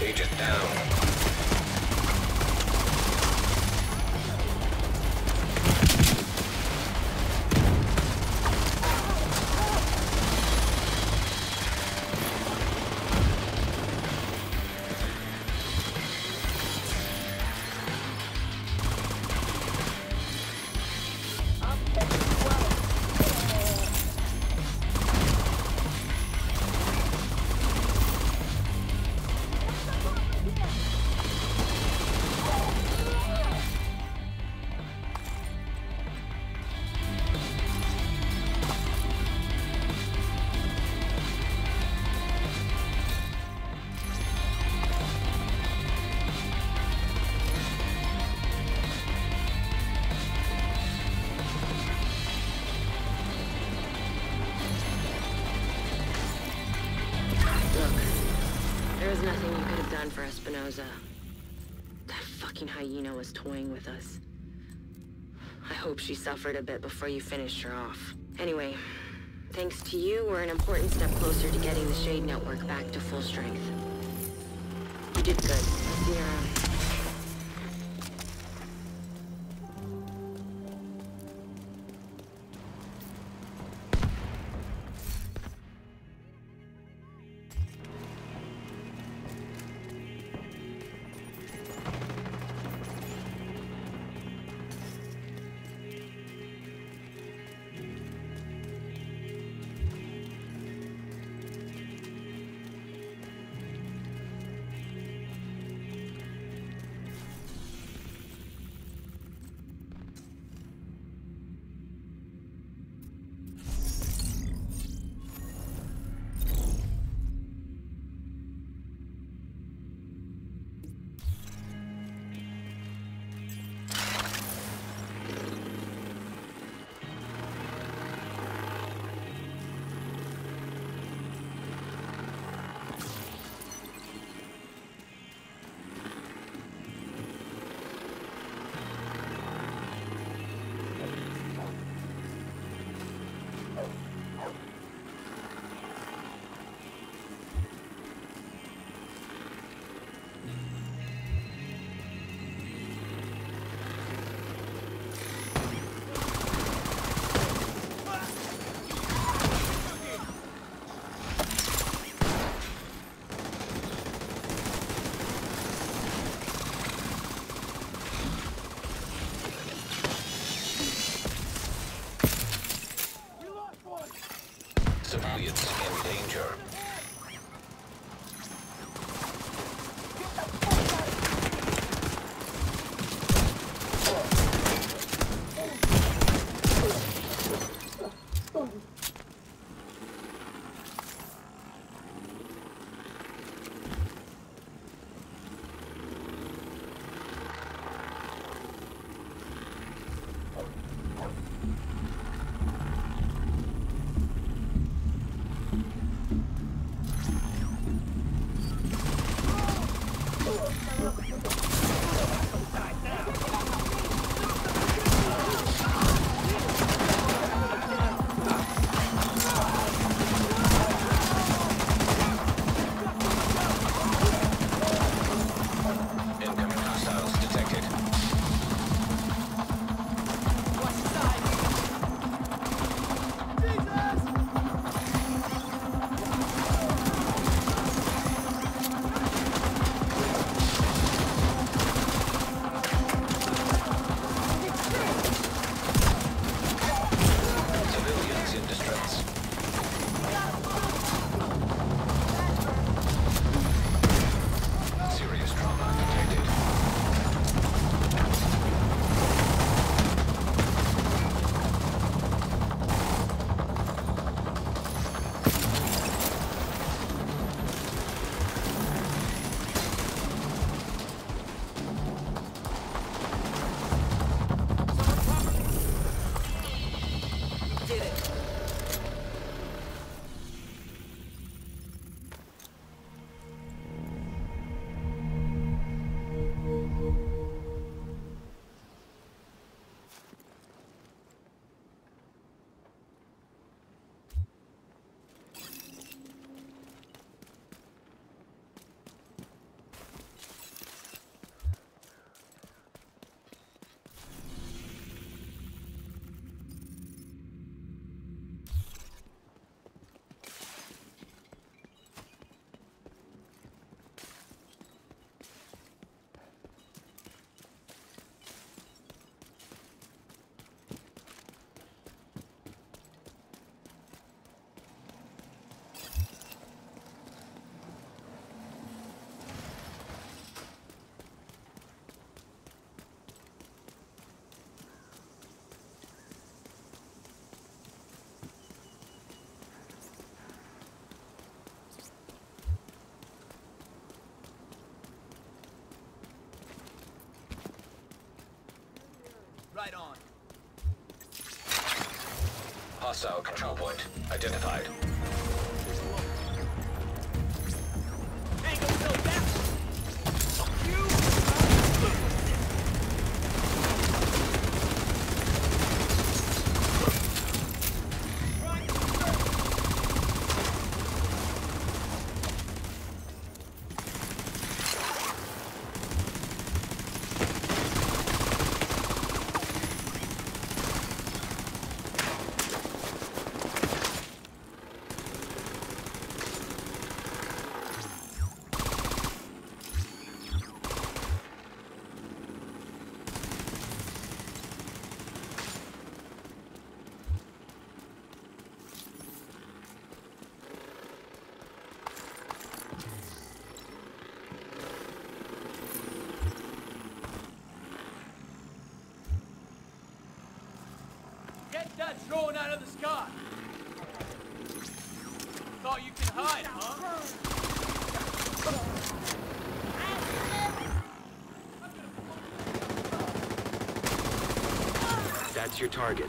Agent down. There was nothing you could have done for Espinosa. That fucking hyena was toying with us. I hope she suffered a bit before you finished her off. Anyway, thanks to you, we're an important step closer to getting the Shade Network back to full strength. You did good. I'll see you around. So, control point identified. Get that drone out of the sky! Thought you could hide, huh? That's your target.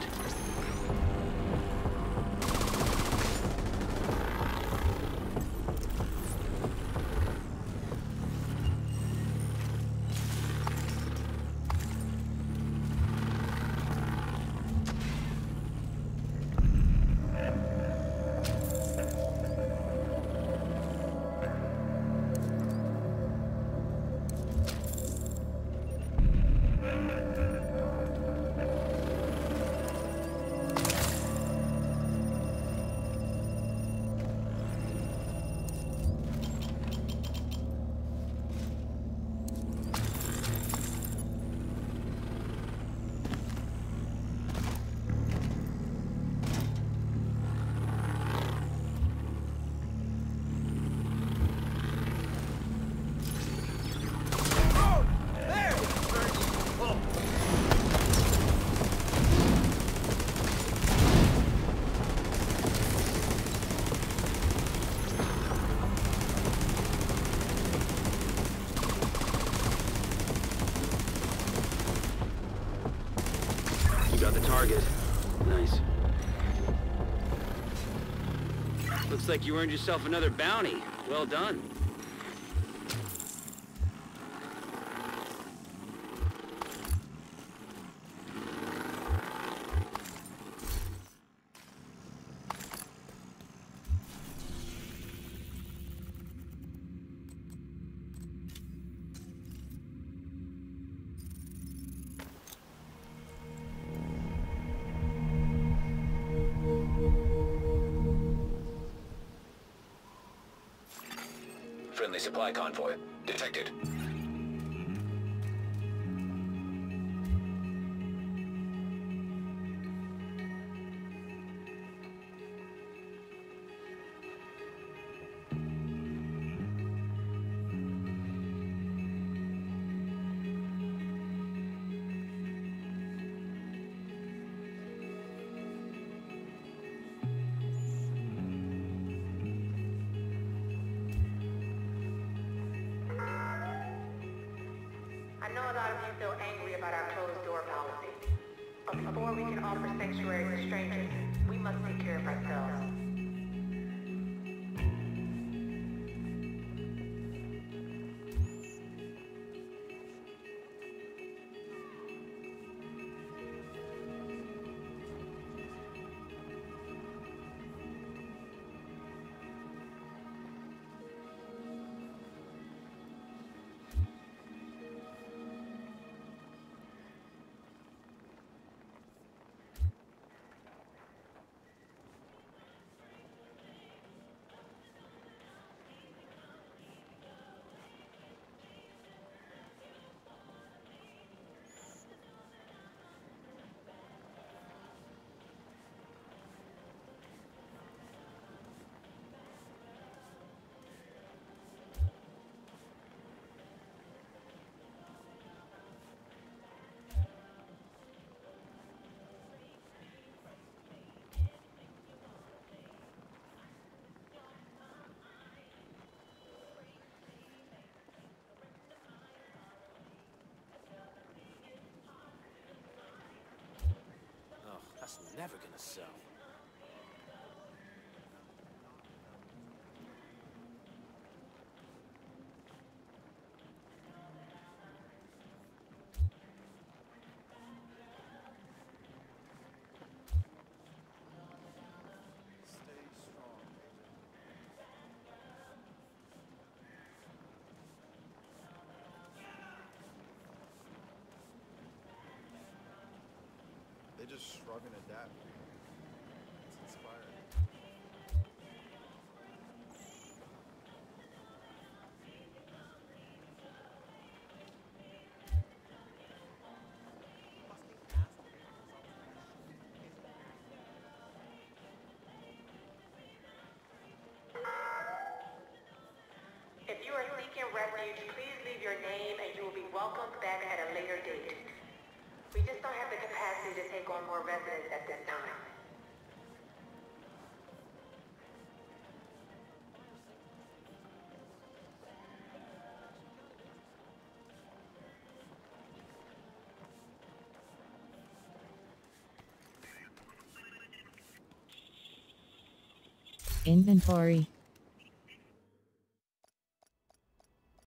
Got the target. Nice. Looks like you earned yourself another bounty. Well done. Friendly supply convoy detected. I know a lot of you feel angry about our closed door policy. But before we can offer sanctuary to strangers, we must take care of ourselves. That's never gonna sell. They just shrug and adapt. It's inspiring. If you are seeking refuge, please leave your name and you will be welcomed back at a later date. We just don't have the capacity to take on more residents at this time. Inventory.